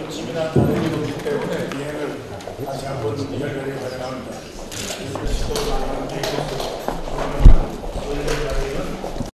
집이나 다른 일이 없기 때문에 비행을 다시 한번 이야기를 가져가